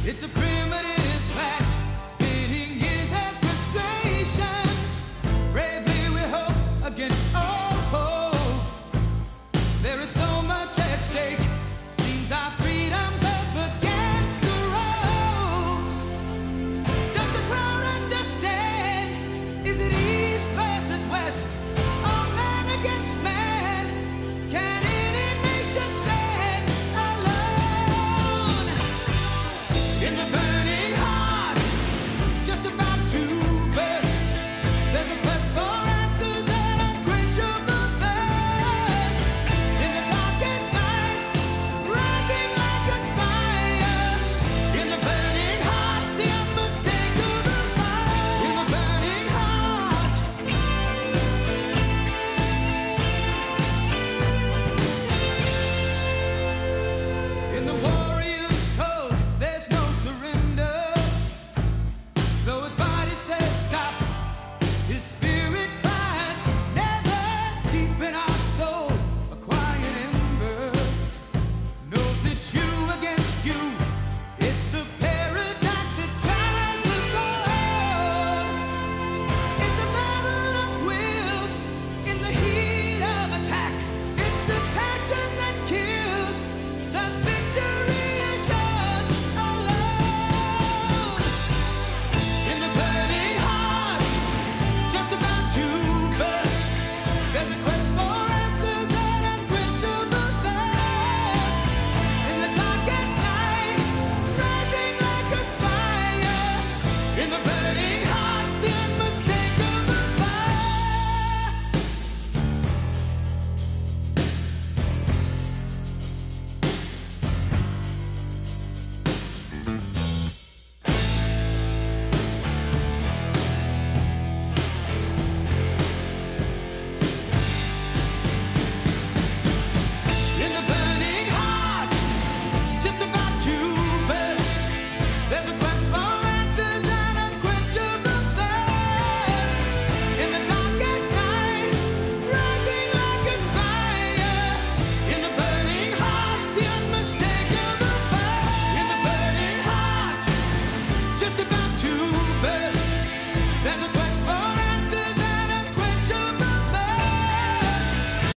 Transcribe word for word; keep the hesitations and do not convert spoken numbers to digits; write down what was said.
It's a primitive clash, pitting years of frustration. Bravely we hope against all hope. There is so much at stake. Seems our freedom's up against the ropes. Does the crowd understand? Is it east versus west? Or man against man? Can any nation stand alone? In the burning heart, just about to burst, there's a quest for answers and unquenchable thirst. In the darkest night, rising like a spire. In the burning heart, the unmistakable fire. In the burning heart. In the warrior's code, there's no surrender. Though his body says stop, his spirit cries never. Deep in our soul, a quiet ember knows it's you against you. It's the paradox that drives us all. It's a battle of wills in the heat of attack. It's the passion that kills. The victory is yours alone. In the burning heart, just about to burst, there's a quest for answers and unquenchable thirst. In the darkest night, rising like a spire. In the burning heart, the unmistakable fire. In the burning heart, just about to burst, there's a quest for answers and unquenchable thirst. In the darkest night, rising like a spire. In the burning heart, the unmistakable fire. In the burning heart, just about